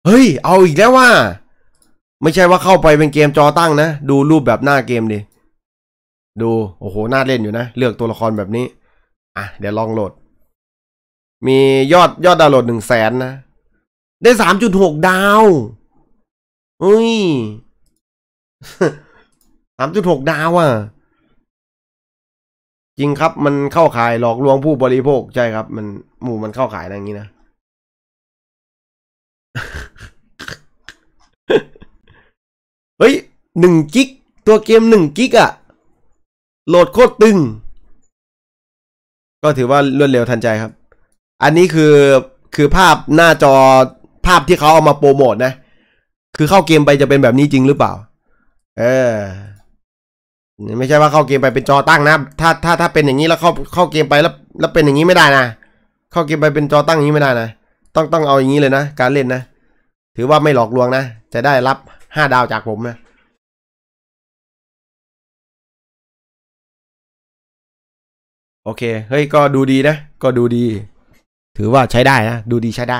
เฮ้ยเอาอีกแล้วว่าไม่ใช่ว่าเข้าไปเป็นเกมจอตั้งนะดูรูปแบบหน้าเกมดิดูโอ้โหน่าเล่นอยู่นะเลือกตัวละครแบบนี้อ่ะเดี๋ยวลองโหลดมียอดดาวน์โหลด100,000นะได้ 3.6 ดาวเฮ้ย 3.6 ดาวอ่ะจริงครับมันเข้าข่ายหลอกลวงผู้บริโภคใช่ครับมันเข้าข่ายอะไรอย่างนี้นะ เฮ้ย1 กิกตัวเกม1 กิกอะโหลดโคตรตึงก็ถือว่ารวดเร็วทันใจครับอันนี้คือภาพหน้าจอภาพที่เขาเอามาโปรโมทนะคือเข้าเกมไปจะเป็นแบบนี้จริงหรือเปล่าไม่ใช่ว่าเข้าเกมไปเป็นจอตั้งนะถ้าเป็นอย่างนี้แล้วเข้าเกมไปแล้วเป็นอย่างนี้ไม่ได้นะเข้าเกมไปเป็นจอตั้งอย่างนี้ไม่ได้นะต้องเอาอย่างนี้เลยนะการเล่นนะถือว่าไม่หลอกลวงนะจะได้รับ5 ดาวจากผมนะโอเคเฮ้ยก็ดูดีนะก็ดูดีถือว่าใช้ได้นะดูดีใช้ได้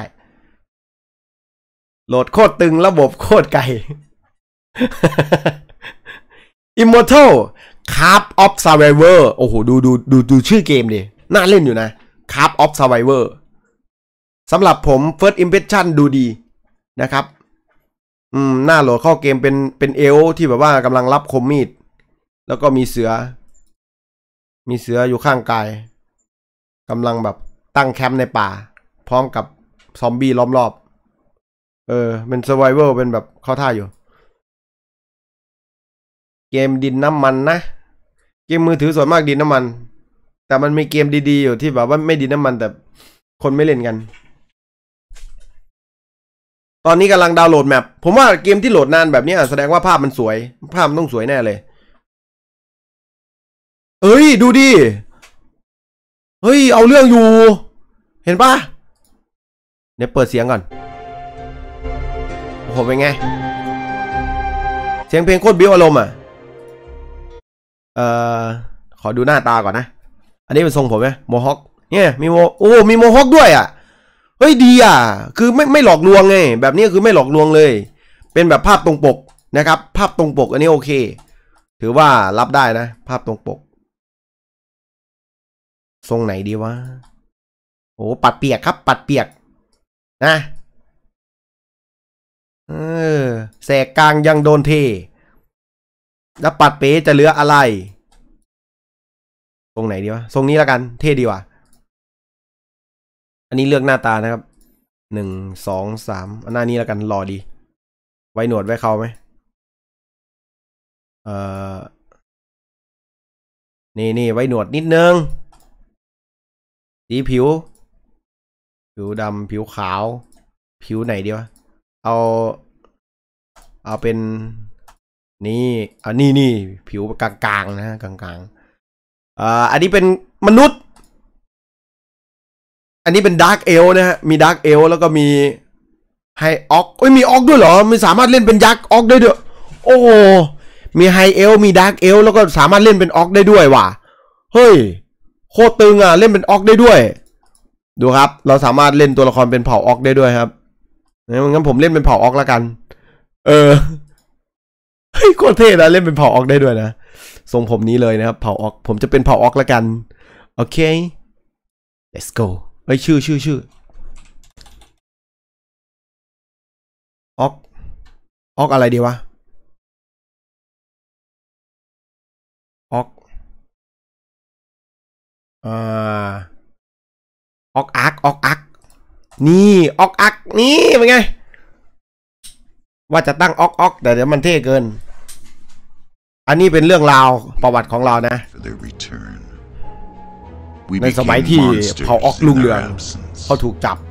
โหลดโคตรตึงระบบโคตรไกล Immortal Craft of Survivor โอ้โหดูชื่อเกมดิน่าเล่นอยู่นะ Craft of Survivor สำหรับผม First Impression ดูดีนะครับหน้าโหลดเข้าเกมเป็นเอลที่แบบว่ากำลังรับคมมีดแล้วก็มีเสืออยู่ข้างกายกำลังแบบตั้งแคมป์ในป่าพร้อมกับซอมบี้ล้อมรอบเป็น Survivor เป็นแบบเข้าท่าอยู่เกมดินน้ำมันนะเกมมือถือส่วนมากดินน้ำมันแต่มันมีเกมดีๆอยู่ที่แบบว่าไม่ดินน้ำมันแต่คนไม่เล่นกันตอนนี้กำลังดาวน์โหลดแมปผมว่าเกมที่โหลดนานแบบนี้แสดงว่าภาพมันสวยภาพมันต้องสวยแน่เลยเอ้ยดูดิเฮ้ยเอาเรื่องอยู่เห็นปะเดี๋ยวเปิดเสียงก่อนโอ้โหเป็นไงเสียงเพลงโคตรบิ้วอารมณ์อ่ะขอดูหน้าตาก่อนนะอันนี้เป็นทรงผมไหมโมฮอคเนี่ยมีมีโมฮอคด้วยอ่ะเฮ้ยดีอ่ะคือไม่หลอกลวงไงแบบนี้คือไม่หลอกลวงเลยเป็นแบบภาพตรงปกนะครับภาพตรงปกอันนี้โอเคถือว่ารับได้นะภาพตรงปกทรงไหนดีวะโอ้ปัดเปียกครับปัดเปียกนะแสกกลางยังโดนเทแล้วปัดเป๋จะเหลืออะไรทรงไหนดีวะทรงนี้แล้วกันเท่ดีว่ะอันนี้เลือกหน้าตานะครับ1 2 3หน้านี้แล้วกันรอดีไว้หนวดไว้เขาไหมนี่ไว้หนวดนิดนึงสีผิวดำผิวขาวผิวไหนดีวะเอาเป็นนี่นี่ผิวกลางๆนะกลางๆอันนี้เป็นมนุษย์อันนี้เป็นดาร์กเอลนะฮะมีดาร์กเอลแล้วก็มีไฮออกมีออกด้วยเหรอมันสามารถเล่นเป็นยักษ์ออกได้ด้วยโอ้โหมีไฮเอลมีดาร์กเอลแล้วก็สามารถเล่นเป็นออกได้ด้วยว่ะเฮ้ยโคตรตึงอ่ะเล่นเป็นออกได้ด้วยดูครับเราสามารถเล่นตัวละครเป็นเผ่าออกได้ด้วยครับงั้นผมเล่นเป็นเผ่าออกแล้วกันเฮ้ยโคตรเท่นะเล่นเป็นเผ่าออกได้ด้วยนะทรงผมนี้เลยนะครับเผ่าออกผมจะเป็นเผ่าออกแล้วกันโอเค let's go เฮ้ยชื่อออกอะไรดีวะออกออกอักนี่ออกอักนี่เป็นไงว่าจะตั้งออกแต่เดี๋ยวมันเท่เกินอันนี้เป็นเรื่องราวประวัติของเรานะในสมัยที่เผ่าออกลุงเรืองเขาถูกจับ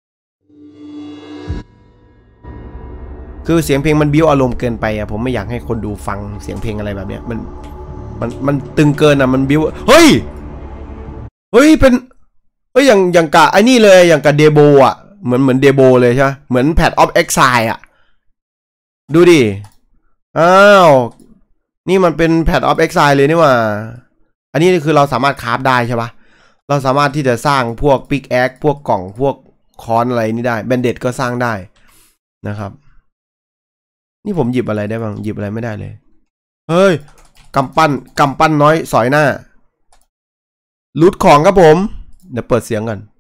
คือเสียงเพลงมันบิ้วอารมณ์เกินไปอะผมไม่อยากให้คนดูฟังเสียงเพลงอะไรแบบเนี้ยมันตึงเกินอะมันบิ้วเฮ้ยเป็นอย่างกะไอ้นี่เลยอย่างกะเดโบอะเหมือนเดโบเลยใช่ไหมเหมือนแพทออฟเอ็กไซล์อะดูดิอ้าวนี่มันเป็นแพทออฟเอ็กไซล์เลยนี่ว่าอันนี้คือเราสามารถคราฟได้ใช่ปะเราสามารถที่จะสร้างพวกปิกแอคพวกกล่องพวกค้อนอะไรนี่ได้แบนเด็ดก็สร้างได้นะครับนี่ผมหยิบอะไรได้บ้างหยิบอะไรไม่ได้เลยเฮ้ยกำปั้นน้อยสอยหน้ารูทของครับผมเดี๋ยวเปิดเสียงกัน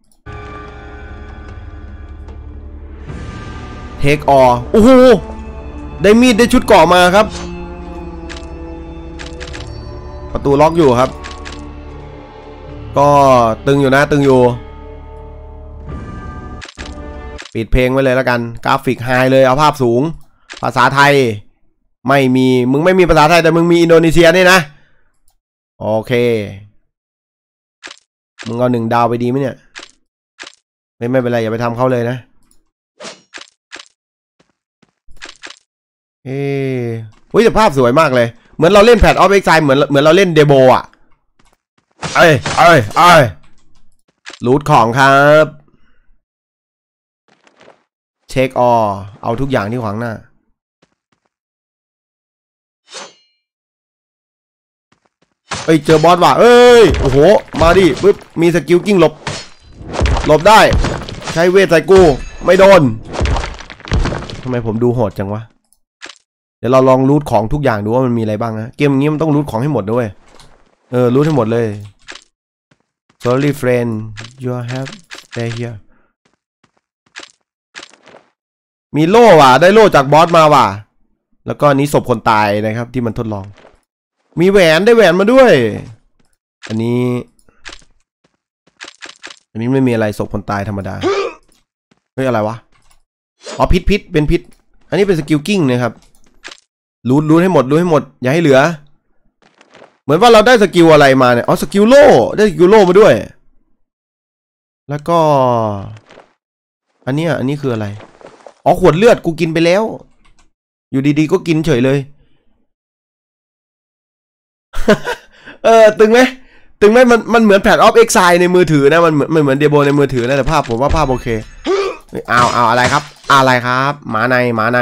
เทคออโอ้โหได้มีดได้ชุดเกราะมาครับประตูล็อกอยู่ครับก็ตึงอยู่นะตึงอยู่ปิดเพลงไว้เลยแล้วกันกราฟิกไฮเลยเอาภาพสูงภาษาไทยไม่มีมึงไม่มีภาษาไทยแต่มึงมีอินโดนีเซียนี่นะโอเคมึงเอา1 ดาวไปดีไหมเนี่ยไม่เป็นไรอย่าไปทำเขาเลยนะอุ้ยแต่ภาพสวยมากเลยเหมือนเราเล่นแพทออฟเอ็กไซเหมือนเราเล่นเดโบอ่ะเอ้ยรูทของครับเช็คออเอาทุกอย่างที่ขวางหน้าเจอบอสว่ะโอ้โหมาดิปึ๊บมีสกิลกิ้งหลบได้ใช้เวทใส่กูไม่โดนทำไมผมดูโหดจังวะเดี๋ยวเราลองรูทของทุกอย่างดูว่ามันมีอะไรบ้างนะเกมนี้มันต้องรูทของให้หมดด้วยรูทให้หมดเลย sorry friend you have stay here มีโล่ว่ะได้โล่จากบอสมาว่ะแล้วก็นี้ศพคนตายนะครับที่มันทดลองมีแหวนได้แหวนมาด้วยอันนี้ไม่มีอะไรศพคนตายธรรมดาเฮ้ยอะไรวะอ๋อพิษเป็นพิษอันนี้เป็นสกิลกิ้งนะครับรูทให้หมดอย่าให้เหลือเหมือนว่าเราได้สกิลอะไรมาเนี่ยอ๋อสกิลโล่ได้สกิลโล่มาด้วยแล้วก็อันนี้คืออะไรอ๋อขวดเลือดกูกินไปแล้วอยู่ดีๆก็กินเฉยเลย ตึงไหมมันเหมือนแพทออฟเอ็กไซในมือถือนะมันเหมือนเดโบในมือถือนะแต่ภาพผมว่าภาพโอเคเอาอะไรครับหมาใน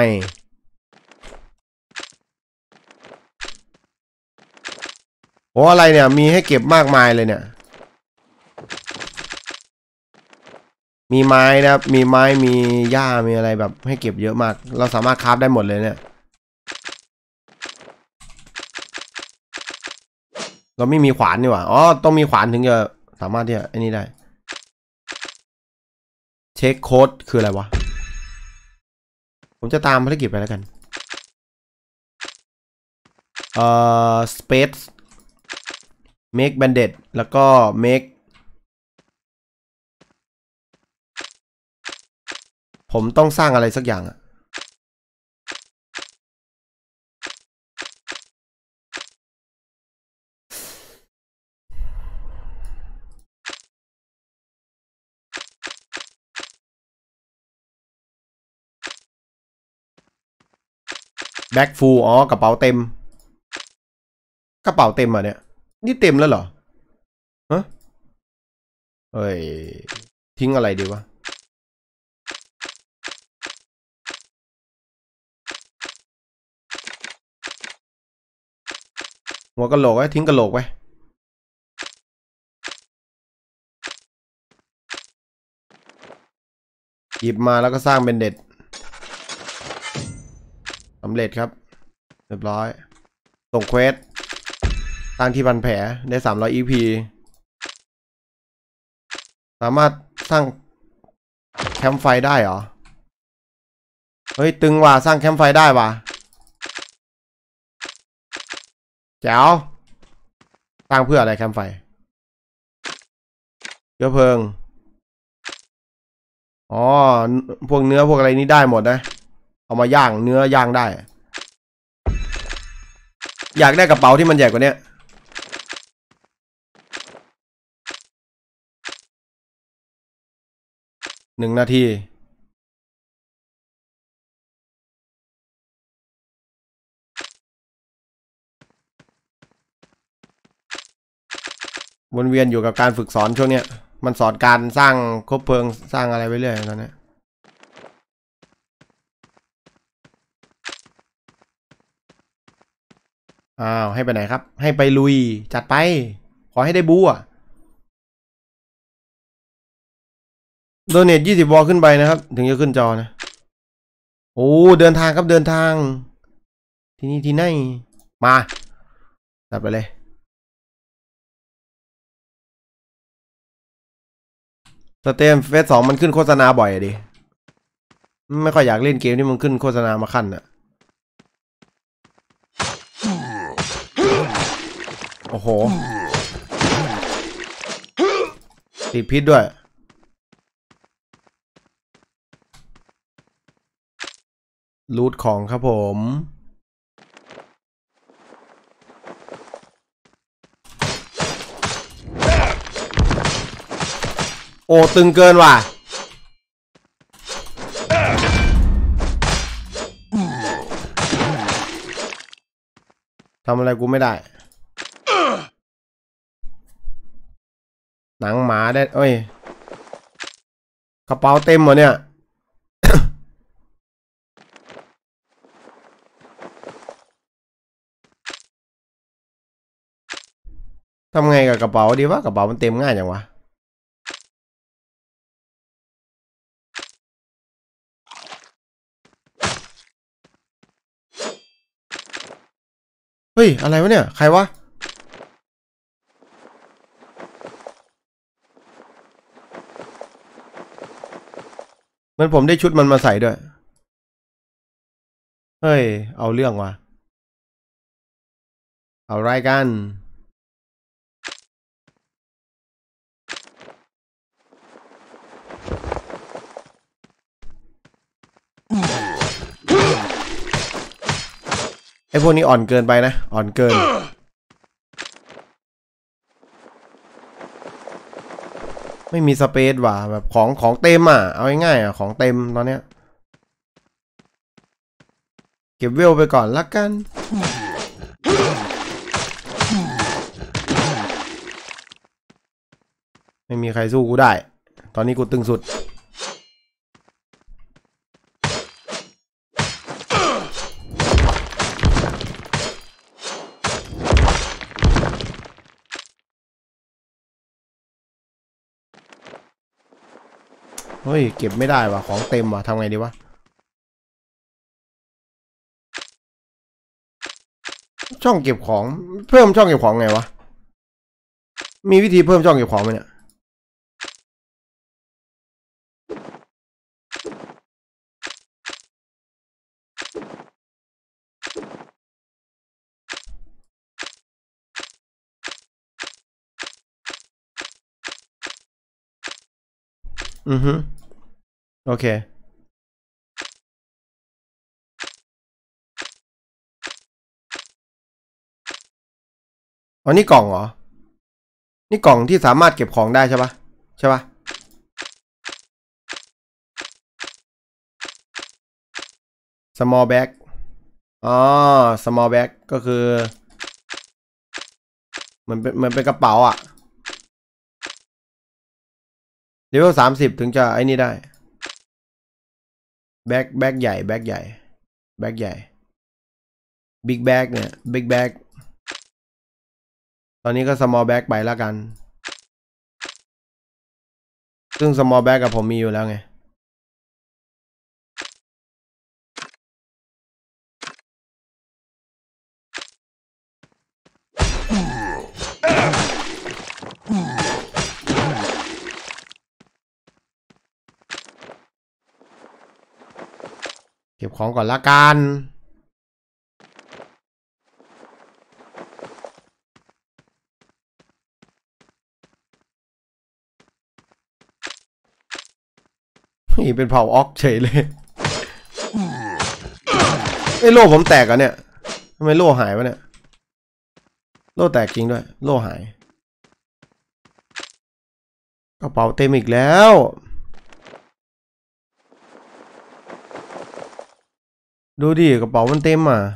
โอ้อะไรเนี่ยมีให้เก็บมากมายเลยเนี่ยมีไม้นะครับมีไม้มีหญ้ามีอะไรแบบให้เก็บเยอะมากเราสามารถคราฟได้หมดเลยเนี่ยเราไม่มีขวานนี่หว่าอ๋อต้องมีขวานถึงจะสามารถที่จะไอ้นี่ได้เช็คโค้ดคืออะไรวะผมจะตามภารกิจไปแล้วกันspace make bandit แล้วก็ make ผมต้องสร้างอะไรสักอย่างอะแบ็คฟูลอ๋อกระเป๋าเต็มอ่ะเนี่ยนี่เต็มแล้วเหรอฮะทิ้งอะไรดีวะหัวกะโหลกไว้ทิ้งกะโหลกไว้หยิบมาแล้วก็สร้างเป็นเด็ดสำเร็จครับเรียบร้อยส่งเควสสร้างที่พันแผลได้300 EP สามารถสร้างแคมป์ไฟได้เหรอเฮ้ยตึงว่ะสร้างแคมป์ไฟได้ว่ะแจ๋วสร้างเพื่ออะไรแคมป์ไฟเชื้อเพลิงอ๋อพวกเนื้อพวกอะไรนี้ได้หมดนะเอามาย่างเนื้อย่างได้อยากได้กระเป๋าที่มันใหญ่กว่านี้1 นาทีวนเวียนอยู่กับการฝึกสอนช่วงเนี้ยมันสอนการสร้างคบเพลิงสร้างอะไรไปเรื่อยตอนนี้ให้ไปไหนครับให้ไปลุยจัดไปขอให้ได้บู๊อะโดเนท20 วอลขึ้นไปนะครับถึงจะขึ้นจอนะโอ้เดินทางครับเดินทางที่นี่ที่ไหนมาจัดไปเลยสเตมเฟส2มันขึ้นโฆษณาบ่อยดิไม่ค่อยอยากเล่นเกมที่มันขึ้นโฆษณามาขั้นอะโอ้โหติดพิษด้วยรูทของครับผมโอ้ตึงเกินว่ะทำอะไรกูไม่ได้หนังหมาได้เอ้ยกระเป๋าเต็มหมดเนี่ยทำไงกับกระเป๋าดีวะกระเป๋ามันเต็มง่ายอย่างวะเฮ้ยอะไรวะเนี่ยใครวะเหมือนผมได้ชุดมันมาใส่ด้วยเฮ้ยเอาเรื่องว่ะเอาไรกันไอพวกนี้อ่อนเกินไปนะอ่อนเกินไม่มีสเปซว่ะแบบของเต็มอ่ะเอาง่ายๆอ่ะของเต็มตอนเนี้ยเก็บเวลไปก่อนละกันไม่มีใครสู้กูได้ตอนนี้กูตึงสุดเฮ้ยเก็บไม่ได้ว่ะของเต็มว่ะทำไงดีวะช่องเก็บของเพิ่มช่องเก็บของไงวะมีวิธีเพิ่มช่องเก็บของไหมเนี่ยอือฮึโอเคอ๋อนี่กล่องเหรอนี่กล่องที่สามารถเก็บของได้ใช่ปะใช่ปะ small bag อ๋อ small bag ก็คือเหมือนเป็นกระเป๋าอะเลเวล30ถึงจะไอ้นี่ได้แบ็คใหญ่แบ็คใหญ่แบ็คใหญ่บิ๊กแบ็กเนี่ยบิ๊กแบ็กตอนนี้ก็ small bag ไปแล้วกันซึ่ง small bag กับผมมีอยู่แล้วไงเก็บของก่อนละกันนี่เป็นเผ่าออกเฉยเลยไอ้โล่ผมแตกอ่ะเนี่ยทำไมโล่หายวะเนี่ยโล่แตกจริงด้วยโล่หายกระเป๋าเต็มอีกแล้วดูดิกระเป๋ามันเต็มอ่ะ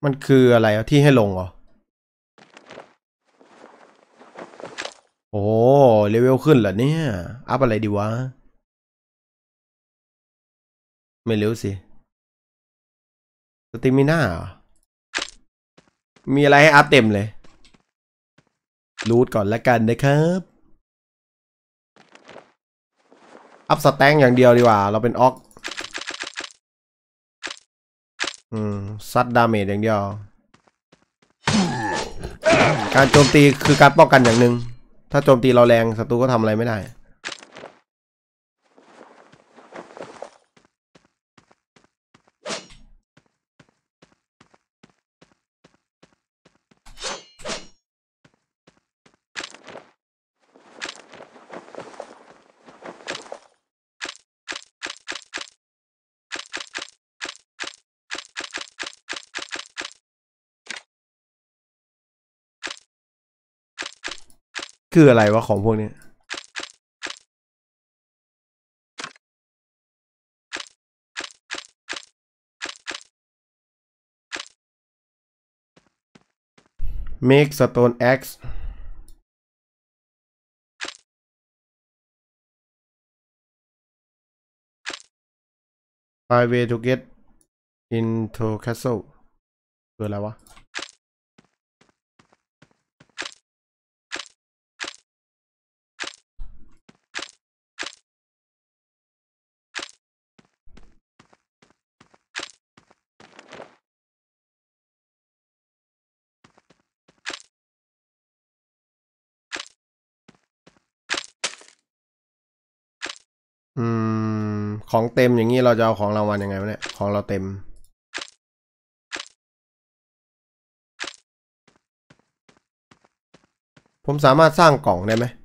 มันคืออะไรที่ให้ลงเหรอโอ้เลเวลขึ้นเหรอเนี่ยอัพอะไรดีวะไม่รู้สิสติมิน่ามีอะไรให้อัพเต็มเลยรูทก่อนละกันนะครับอัพสแต็งอย่างเดียวดีกว่าเราเป็นออกซัดดาเมจอย่างเดียวการโจมตีคือการป้องกันอย่างหนึ่งถ้าโจมตีเราแรงศัตรูก็ทำอะไรไม่ได้คืออะไรวะของพวกนี้ make stone axe find way to get into castle คืออะไรวะของเต็มอย่างนี้เราจะเอาของรางวัลยังไงวะเนี่ยของเราเต็มผมสามารถสร้างกล่องได้ไหม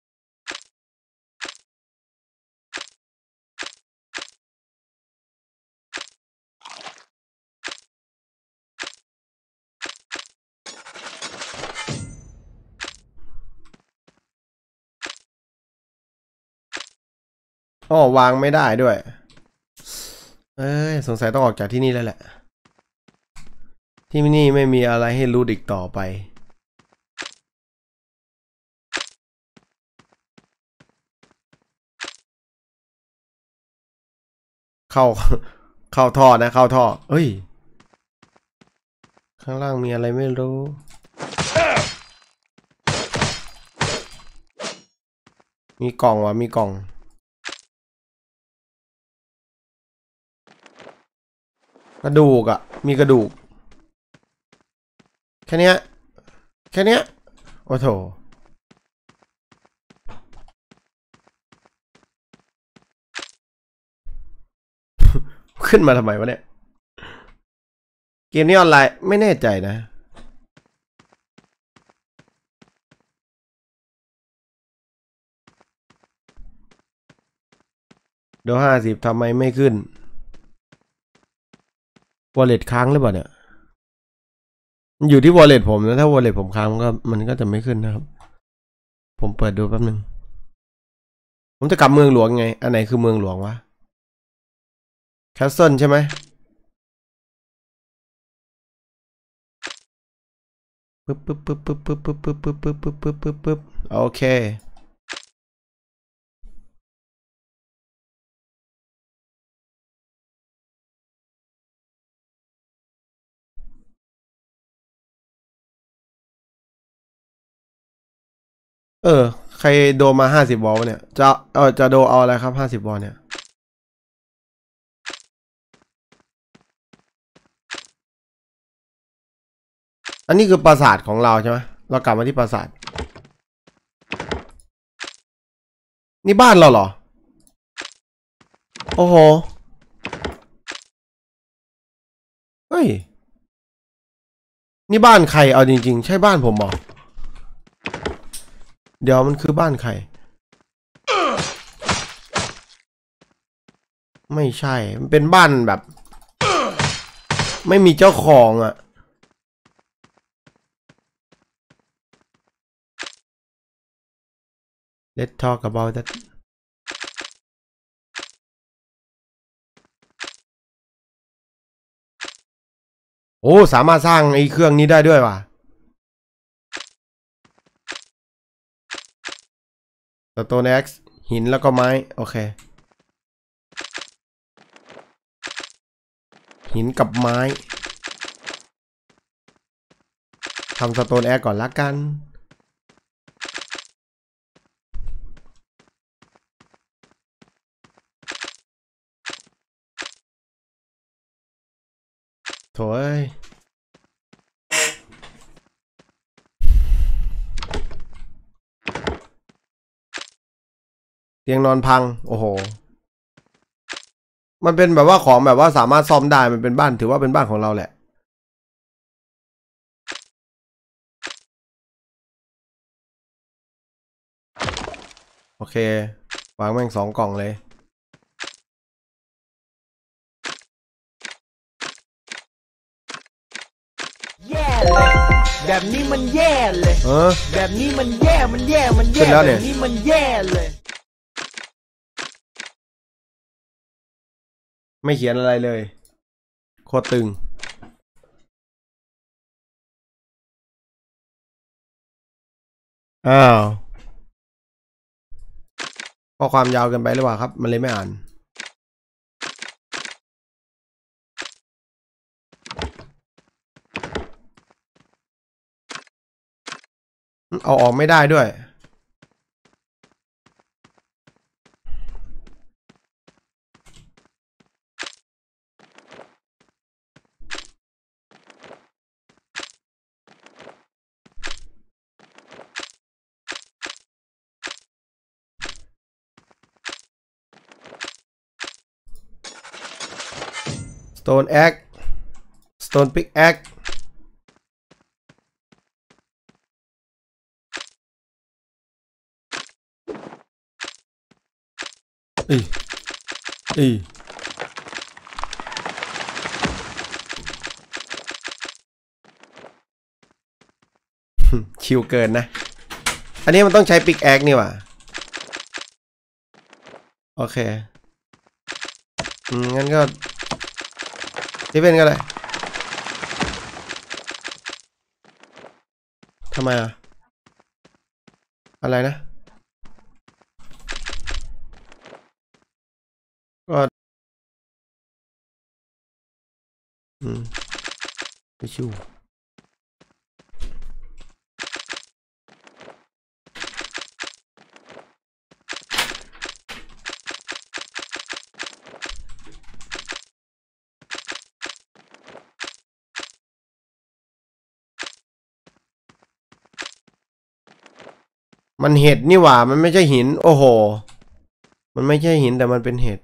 อ๋อวางไม่ได้ด้วยเอ้ยสงสัยต้องออกจากที่นี่แล้วแหละที่นี่ไม่มีอะไรให้รู้อีกต่อไปเข้าเข้าท่อนะเข้าท่อเอ้ยข้างล่างมีอะไรไม่รู้มีกล่องวะมีกล่องกระดูกอ่ะมีกระดูกแค่เนี้ยแค่เนี้ยโอ้โถขึ้นมาทำไมวะเนี่ยเกมนี้ออนไลน์ไม่แน่ใจนะเดี๋ยว50ทำไมไม่ขึ้นวอลเล็ตค้างหรือเปล่าเนี่ยมันอยู่ที่วอลเล็ตผมนะถ้าวอลเล็ตผมค้างมันก็จะไม่ขึ้นนะครับผมเปิดดูแป๊บนึงผมจะกลับเมืองหลวงไงอันไหนคือเมืองหลวงวะแคสเซิลใช่ไหมปึ๊บปึ๊บปึ๊บปึ๊บปึ๊บปึ๊บปึ๊บปึ๊บปึ๊บปึ๊บปึ๊บปึ๊บโอเคใครโดมา50 วอลเนี่ยจะโดเอาอะไรครับ50 วอลเนี่ยอันนี้คือปราสาทของเราใช่ไหมเรากลับมาที่ปราสาทนี่บ้านเราเหรอโอ้โหเฮ้ยนี่บ้านใครเอาจริงๆใช่บ้านผมเหรอเดี๋ยวมันคือบ้านใครไม่ใช่มันเป็นบ้านแบบไม่มีเจ้าของอ่ะ Let's talk about that โอ้สามารถสร้างไอ้เครื่องนี้ได้ด้วยว่ะสโตนแอ็กซ์หินแล้วก็ไม้โอเคหินกับไม้ทำสโตนแอ็กก่อนละกันโถ่เอ้ยเตียงนอนพังโอ้โหมันเป็นแบบว่าของแบบว่าสามารถซ่อมได้มันเป็นบ้านถือว่าเป็นบ้านของเราแหละโอเควางแม่ง2 กล่องเลยแย่เลยแบบนี้มันแย่เลยแบบนี้มันแย่มันแย่แบบนี้มันแย่เลยไม่เขียนอะไรเลยโคตรตึงอ้าวข้อความยาวเกินไปหรือเปล่าครับมันเลยไม่อ่านเอาออกไม่ได้ด้วยStone Axe Stone Pickaxe อีชิวเกินนะอันนี้มันต้องใช้ Pickaxe นี่หว่าโอเคงั้นก็ที่เป็นก็ได้ทำไมอ่ะอะไรนะก็ไปชิวมันเห็ดนี่หว่ามันไม่ใช่หินโอ้โหมันไม่ใช่หินแต่มันเป็นเห็ด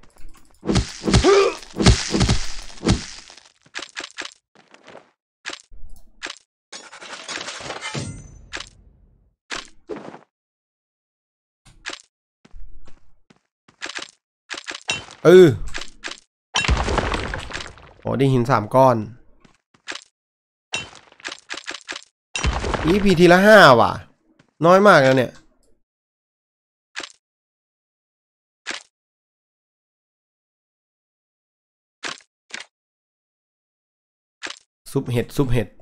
โอ้ได้หิน3 ก้อนEP ทีละ5ว่ะน้อยมากแล้วเนี่ยซุปเห็ด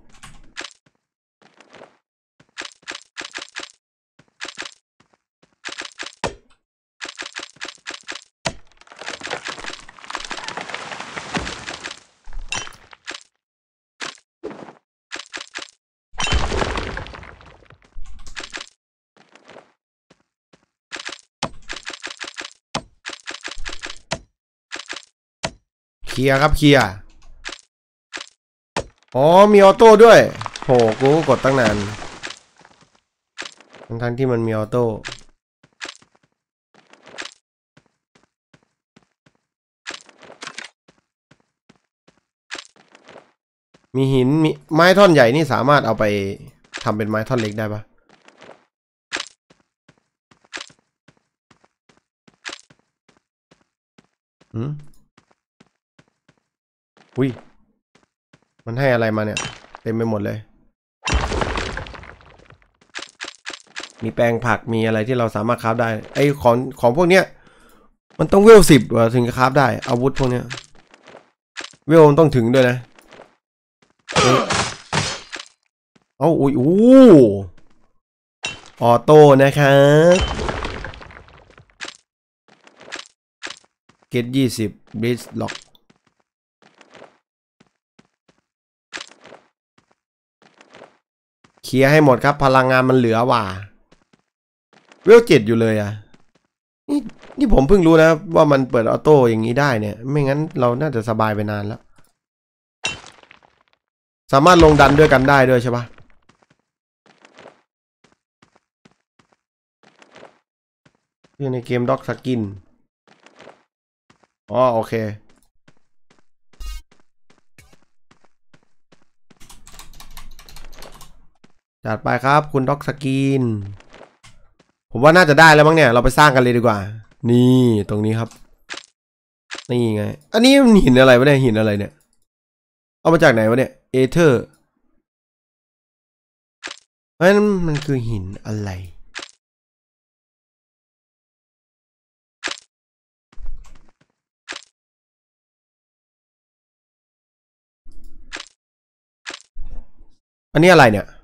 เคลียร์ครับเคลียร์อ๋อมีออโต้ด้วยโหกูกดตั้งนานทั้งที่มันมีออโต้มีหินมีไม้ท่อนใหญ่นี่สามารถเอาไปทำเป็นไม้ท่อนเล็กได้ปะอุ้ยมันให้อะไรมาเนี่ยเต็มไปหมดเลยมีแปลงผักมีอะไรที่เราสามารถคราฟได้ไอของพวกเนี้ยมันต้องเวล10ว่ะถึงจะคราฟได้อาวุธพวกเนี้ยเวลมันต้องถึงด้วยนะเอาอุ้ยออโต้นะครับเกต20บริสล็อกเคลียร์ให้หมดครับพลังงานมันเหลือว่ะเวล7อยู่เลยอ่ะนี่ผมเพิ่งรู้นะว่ามันเปิดออโต้อย่างนี้ได้เนี่ยไม่งั้นเราน่าจะสบายไปนานแล้วสามารถลงดันด้วยกันได้ด้วยใช่ปะอยู่ในเกมด็อกสกินอ๋อโอเคจัดไปครับคุณด็อกสกินผมว่าน่าจะได้แล้วมั้งเนี่ยเราไปสร้างกันเลยดีกว่านี่ตรงนี้ครับนี่ไงอันนี้หินอะไรวะเนี่ยหินอะไรเนี่ยเอามาจากไหนวะเนี่ยเอเธอร์เพราะฉะนั้นมันคือหินอะไรอันนี้อะไรเนี่ย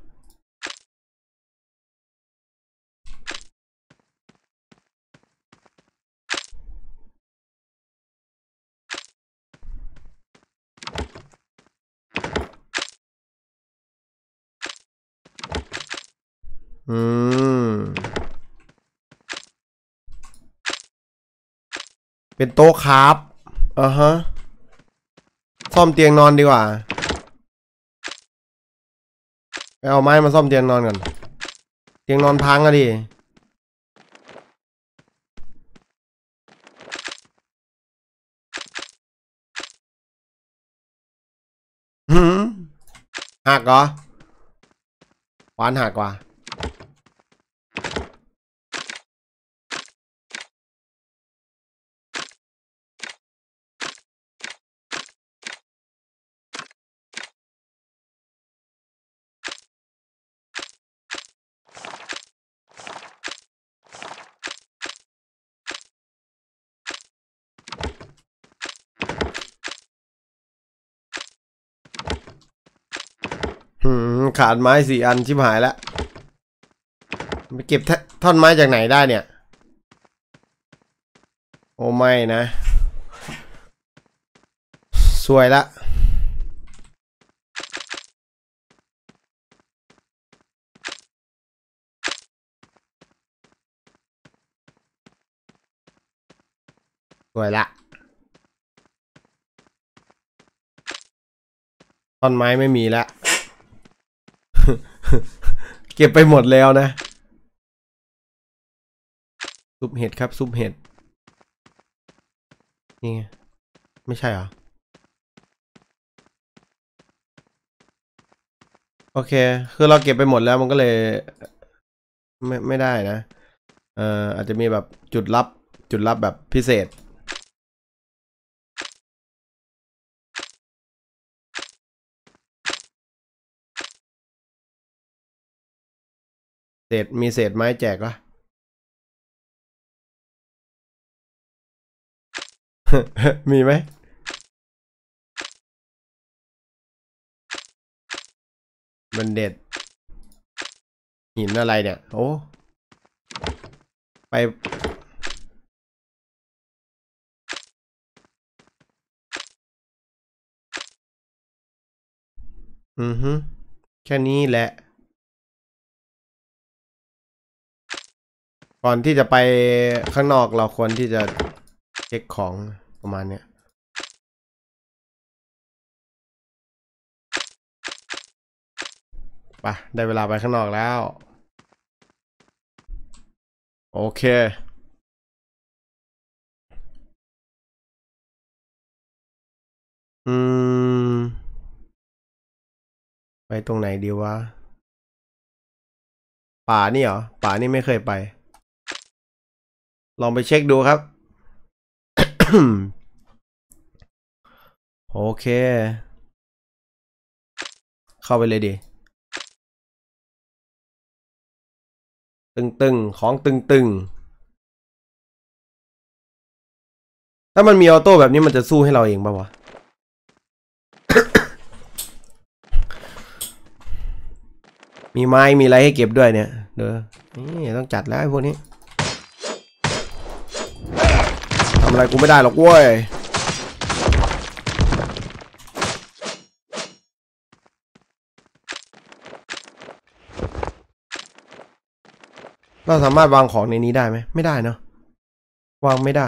เป็นโต๊ะครับฮะซ่อมเตียงนอนดีกว่าไปเอาไม้มาซ่อมเตียงนอนก่อนเตียงนอนพังอะดิหักเหรอหวานหักกว่าขาดไม้4 อันชิบหายแล้วไปเก็บท่อนไม้จากไหนได้เนี่ยโอ้ไม่นะสวยละสวยละท่อนไม้ไม่มีแล้ว เก็บไปหมดแล้วนะซุปเห็ดครับซุปเห็ดนี่ไงไม่ใช่เหรอโอเคคือเราเก็บไปหมดแล้วมันก็เลยไม่ได้นะอาจจะมีแบบจุดลับแบบพิเศษมีเศษไม้แจกวะ มีไหมบันเด็ดหินอะไรเนี่ยโอ้ไปแค่นี้แหละก่อนที่จะไปข้างนอกเราควรที่จะเช็คของประมาณเนี้ยไปได้เวลาไปข้างนอกแล้วโอเคไปตรงไหนดีวะป่านี่เหรอป่านี่ไม่เคยไปลองไปเช็คดูครับ โอเคเข้าไปเลยดิตึงของตึงถ้ามันมีออโต้แบบนี้มันจะสู้ให้เราเองป่าววะมีไม้มีอะไรให้เก็บด้วยเนี่ยเด้อนี่ต้องจัดแล้วไอ้พวกนี้ทำอะไรกูไม่ได้หรอกเว้ยเราสามารถวางของในนี้ได้ไหมไม่ได้เนาะวางไม่ได้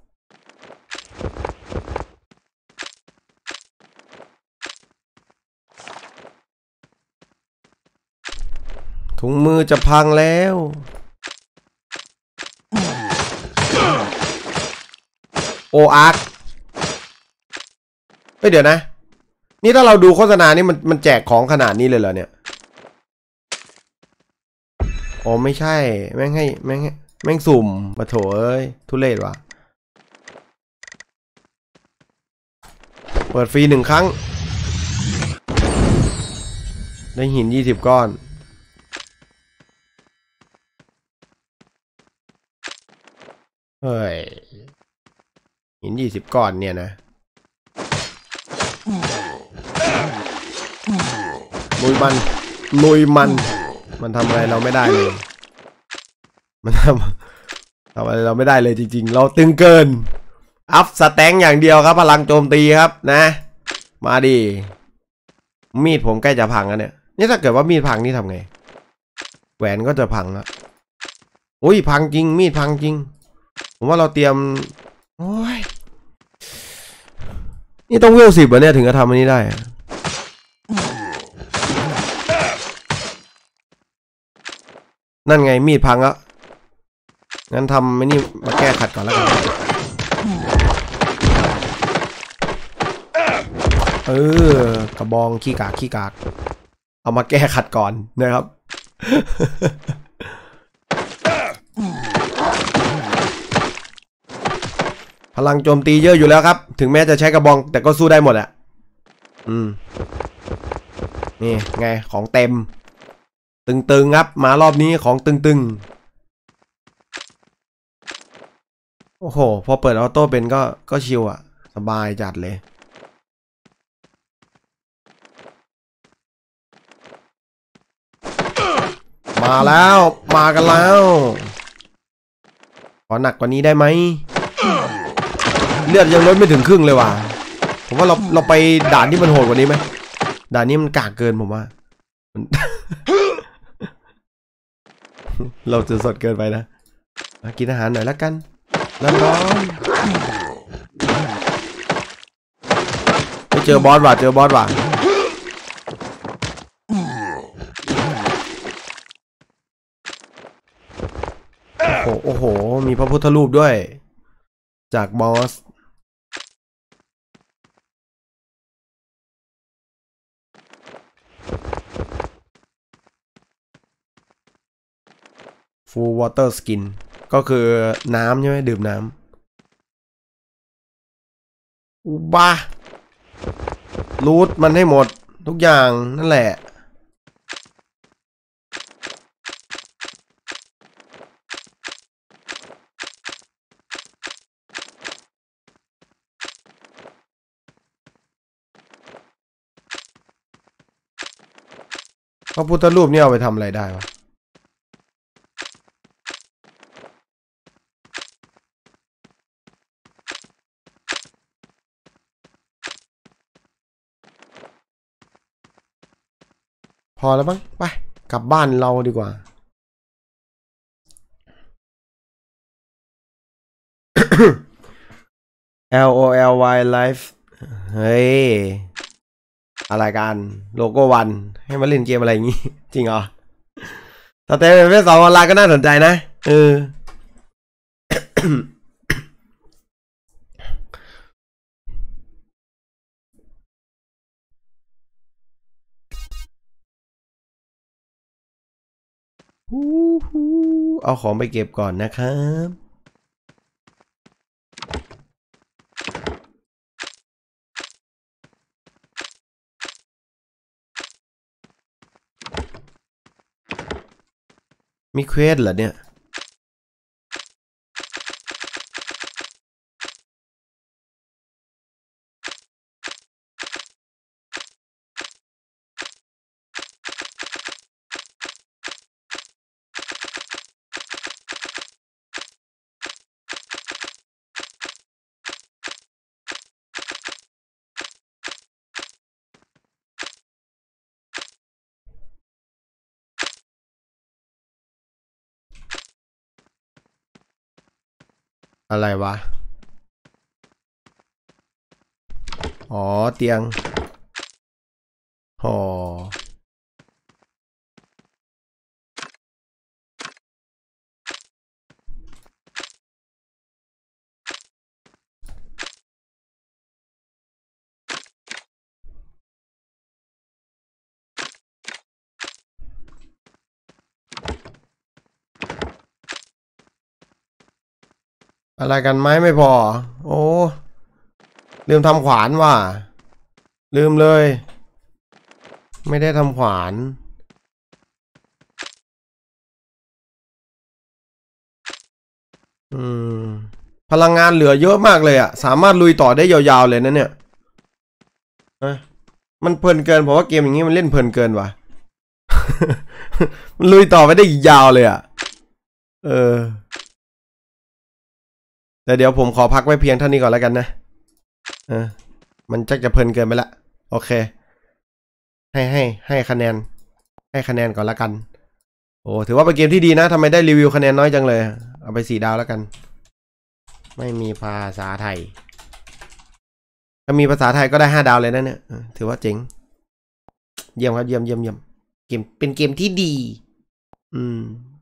ถุงมือจะพังแล้วโออาร์คเดี๋ยวนะนี่ถ้าเราดูโฆษณานี่มันแจกของขนาดนี้เลยเหรอเนี่ยอ๋อไม่ใช่แม่งสุ่มปะโถเอ้ยทุเรศว่ะเปิดฟรี1 ครั้งได้หิน20 ก้อนเฮ้ยหิน20 ก้อนเนี่ยนะลุยมันทำอะไรเราไม่ได้เลยมันทำอะไรเราไม่ได้เลยจริงๆเราตึงเกินอัพสแต็งอย่างเดียวครับพลังโจมตีครับนะมาดิมีดผมใกล้จะพังแล้วเนี่ยนี่ถ้าเกิดว่ามีดพังนี่ทำไงแหวนก็จะพังแล้วอุ้ยพังจริงมีดพังจริงผมว่าเราเตรียมโอ้ยนี่ต้องเวล10เนี่ยถึงจะทำอันนี้ได้นั่นไงมีดพังแล้วงั้นทำไม่นี่มาแก้ขัดก่อนแล้วกันกระบองขี้กากเอามาแก้ขัดก่อนนะครับพลังโจมตีเยอะอยู่แล้วครับถึงแม้จะใช้กระบองแต่ก็สู้ได้หมดอ่ะนี่ไงของเต็มตึงครับมารอบนี้ของตึงโอ้โหพอเปิดออโต้เป็นก็ชิลอ่ะสบายจัดเลยมาแล้วมากันแล้วขอหนักกว่านี้ได้ไหมเลือดยังลดไม่ถึงครึ่งเลยว่ะผมว่าเราไปด่านที่มันโหดกว่านี้ไหมด่านนี้มันกากเกินผมว่า เราจะสดเกินไปนะกินอาหารหน่อยแล้วกันร้อนไม่เจอบอสว่ะโอ้โหมีพระพุทธรูปด้วยจากบอสFull Water Skin ก็คือน้ำใช่ไหมดื่มน้ำอุบารูทมันให้หมดทุกอย่างนั่นแหละพระพุทธรูปนี่เอาไปทำอะไรได้วะพอแล้วมั้งไปกลับบ้านเราดีกว่า LOLY Life เฮ้ยอะไรกันโลโก้วันให้มาเล่นเกมอะไรอย่างงี้จริงเหรอสเตปเป็น2 ออนไลน์ก็น่าสนใจนะเอาของไปเก็บก่อนนะครับมีเควสเหรอเนี่ยอะไรวะอ๋อเตียงอ๋ออะไรกันไหมไม่พอโอ้ลืมทำขวานว่ะลืมเลยไม่ได้ทำขวานพลังงานเหลือเยอะมากเลยอะสามารถลุยต่อได้ยาวๆเลยนะเนี่ยมันเพลินเกินเพราะว่าเกมอย่างนี้มันเล่นเพลินเกินว่ะ มันลุยต่อไปได้อีกยาวเลยอะแต่เดี๋ยวผมขอพักไว้เพียงเท่านี้ก่อนแล้วกันนะมันจะเพลินเกินไปละโอเคให้คะแนนก่อนละกันโอ้ถือว่าเป็นเกมที่ดีนะทำไมได้รีวิวคะแนนน้อยจังเลยเอาไป4 ดาวแล้วกันไม่มีภาษาไทยถ้ามีภาษาไทยก็ได้5 ดาวเลยนะเนี่ยถือว่าเจ๋งเยี่ยมครับเยี่ยมเกมเป็นเกมที่ดี